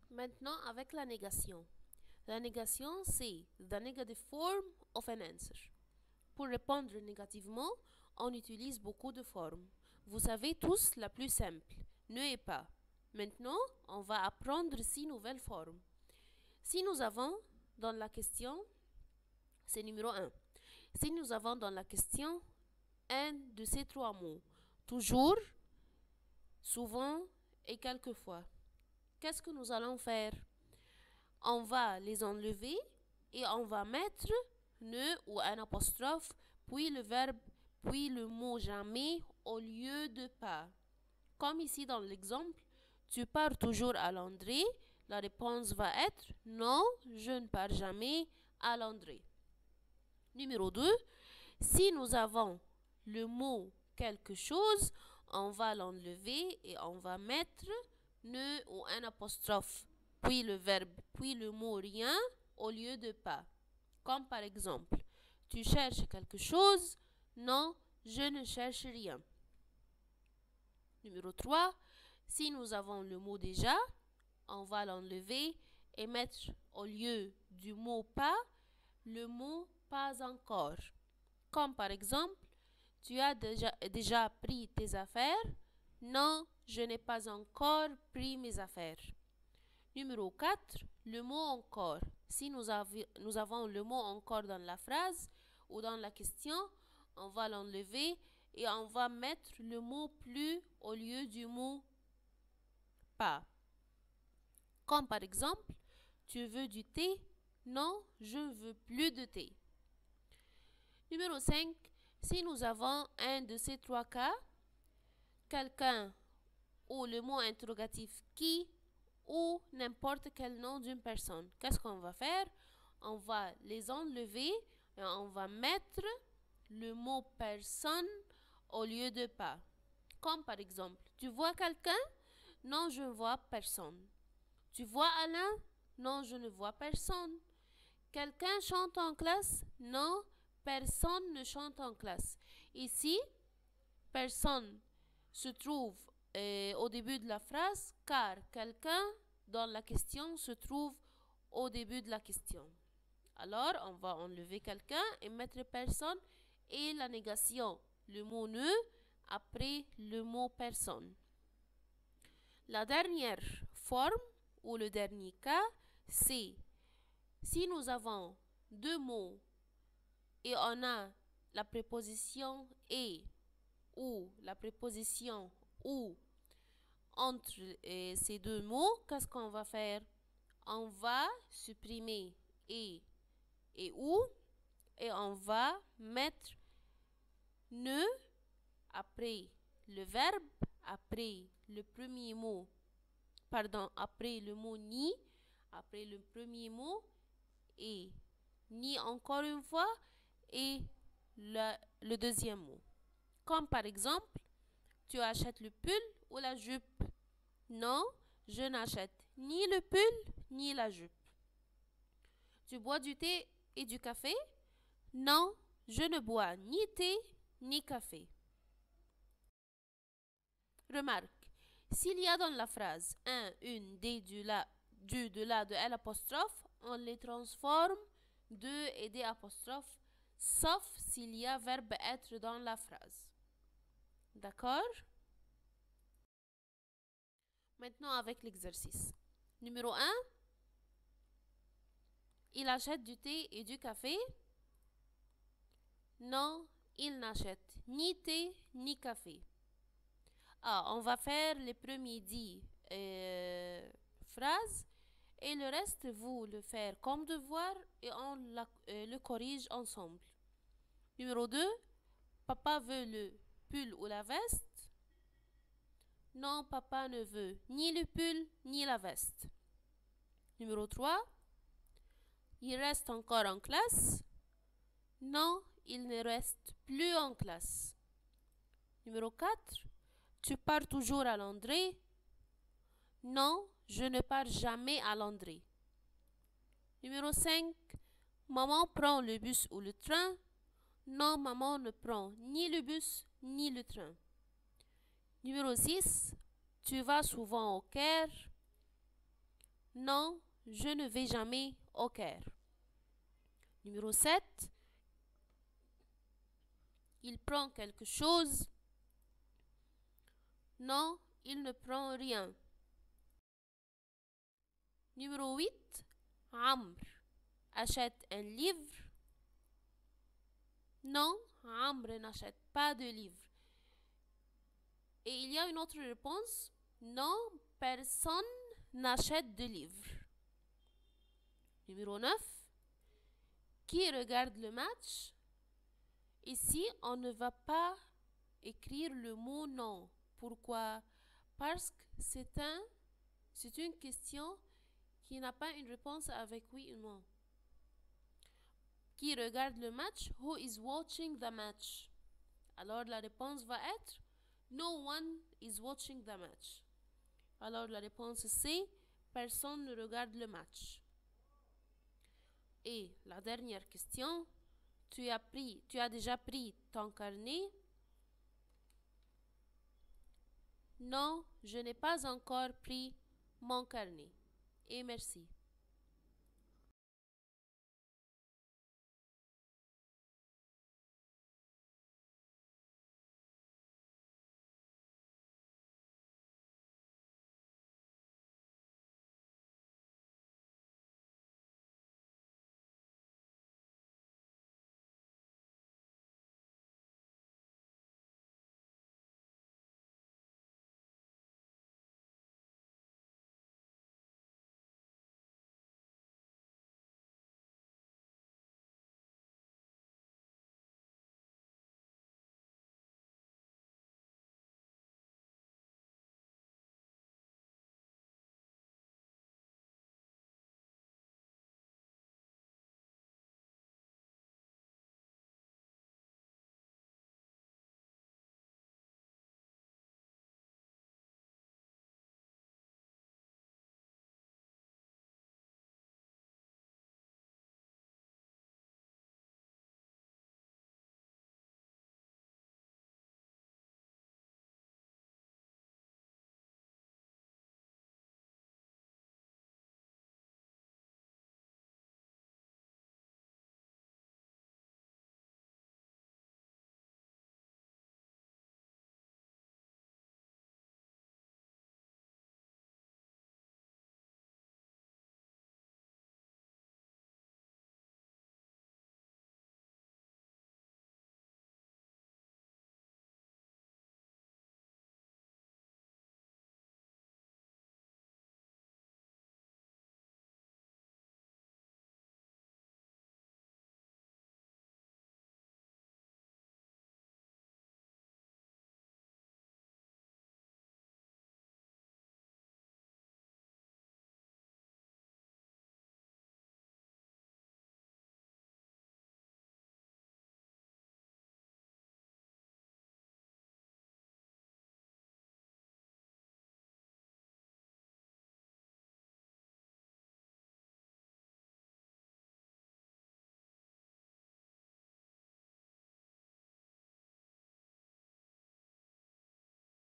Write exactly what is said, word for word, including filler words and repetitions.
Maintenant, avec la négation. La négation, c'est the negative form of an answer. Pour répondre négativement, on utilise beaucoup de formes. Vous savez tous la plus simple, ne et pas. Maintenant, on va apprendre six nouvelles formes. Si nous avons dans la question, c'est numéro un. Si nous avons dans la question un de ces trois mots, toujours, souvent et quelquefois, qu'est-ce que nous allons faire? On va les enlever et on va mettre ne ou un apostrophe, puis le verbe, puis le mot jamais au lieu de pas. Comme ici dans l'exemple, tu pars toujours à Landry, la réponse va être non, je ne pars jamais à Landry. Numéro deux, si nous avons le mot quelque chose, on va l'enlever et on va mettre ne ou un apostrophe, puis le verbe, puis le mot rien au lieu de pas. Comme par exemple, tu cherches quelque chose? Non, je ne cherche rien. Numéro trois, si nous avons le mot déjà, on va l'enlever et mettre au lieu du mot pas, le mot pas encore. Comme par exemple, tu as déjà, déjà pris tes affaires? Non, je n'ai pas encore pris mes affaires. Numéro quatre, le mot encore. Si nous, avi, nous avons le mot encore dans la phrase ou dans la question, on va l'enlever et on va mettre le mot plus au lieu du mot pas. Comme par exemple, tu veux du thé? Non, je ne veux plus de thé. Numéro cinq, si nous avons un de ces trois cas, quelqu'un ou le mot interrogatif qui ou n'importe quel nom d'une personne, qu'est-ce qu'on va faire? On va les enlever et on va mettre le mot personne au lieu de pas. Comme par exemple, tu vois quelqu'un? Non, je ne vois personne. Tu vois Alain? Non, je ne vois personne. Quelqu'un chante en classe? Non, personne ne chante en classe. Ici, personne se trouve euh, au début de la phrase car quelqu'un dans la question se trouve au début de la question. Alors, on va enlever quelqu'un et mettre personne et la négation, le mot ne, après le mot personne. La dernière forme ou le dernier cas, c'est si nous avons deux mots et on a la préposition et ou la préposition ou entre euh, ces deux mots, qu'est-ce qu'on va faire? On va supprimer et et ou et on va mettre ne après le verbe, après le premier mot, pardon, après le mot ni, après le premier mot et ni encore une fois et le, le deuxième mot. Comme par exemple, tu achètes le pull ou la jupe? Non, je n'achète ni le pull ni la jupe. Tu bois du thé et du café? Non, je ne bois ni thé ni café. Remarque, s'il y a dans la phrase un, une, des, du, la, du, de, la, de, l apostrophe, on les transforme de et des apostrophes, sauf s'il y a verbe être dans la phrase. D'accord? Maintenant avec l'exercice. Numéro un. Il achète du thé et du café? Non, il n'achète ni thé ni café. Ah, on va faire les premiers dix euh, phrases et le reste, vous le faire comme devoir et on la, euh, le corrige ensemble. Numéro deux. Papa veut le pull ou la veste? Non, papa ne veut ni le pull ni la veste. Numéro trois. Il reste encore en classe? Non, il ne reste plus en classe. Numéro quatre. Tu pars toujours à Landry? Non, je ne pars jamais à Landry. Numéro cinq. Maman prend le bus ou le train? Non, maman ne prend ni le bus ni le train. Numéro six. Tu vas souvent au Caire? Non, je ne vais jamais au Caire. Numéro sept. Il prend quelque chose. Non, il ne prend rien. Numéro huit. Amr achète un livre. Non, Amr n'achète pas de livre. Et il y a une autre réponse. Non, personne n'achète de livre. Numéro neuf. Qui regarde le match? Ici, on ne va pas écrire le mot non. Pourquoi? Parce que c'est un, c'est une question qui n'a pas une réponse avec oui ou non. Qui regarde le match? Who is watching the match? Alors la réponse va être no one is watching the match. Alors la réponse c'est personne ne regarde le match. Et la dernière question, tu as pris, tu as déjà pris ton carnet? Non, je n'ai pas encore pris mon carnet. Et merci.